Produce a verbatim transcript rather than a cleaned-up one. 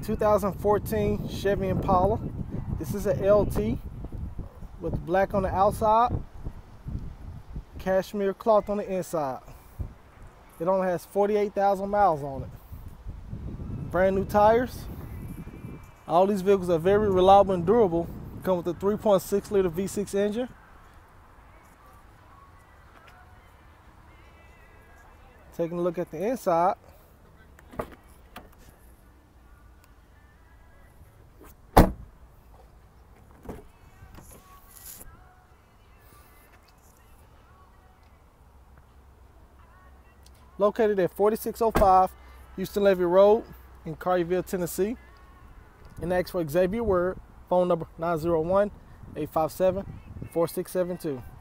two thousand fourteen Chevy Impala. This is a L T with black on the outside, cashmere cloth on the inside. It only has forty-eight thousand miles on it. Brand new tires. All these vehicles are very reliable and durable. Come with a three point six liter V six engine. Taking a look at the inside. Located at forty-six oh five Houston Levee Road in Collierville, Tennessee. And ask for Xavier Word. Phone number nine zero one, eight five seven, four six seven two.